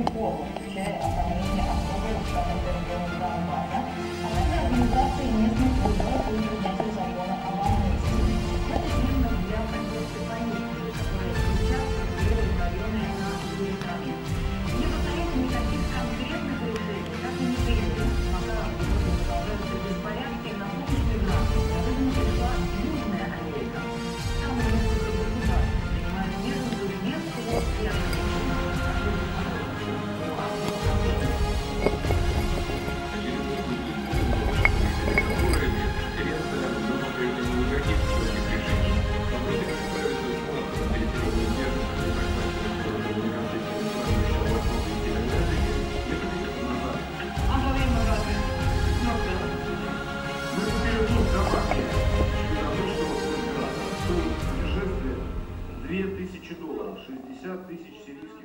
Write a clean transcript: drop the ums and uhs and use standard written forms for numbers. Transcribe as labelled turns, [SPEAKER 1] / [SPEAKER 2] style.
[SPEAKER 1] реформы, включая оформление особой установки региона Донбасса, а также организации местных выборов и принятие закона об амнистии. Это именно для поддержки политики, которая сейчас делает районы на юге страны. Мне повторяется, никаких конкретных решений так и не приняли. Пока продолжаются беспорядки, на помощь мигрантам неожиданно пришла Южная Америка. Там несколько государств принимают меры совместного и
[SPEAKER 2] $2000, 60 тысяч сирийских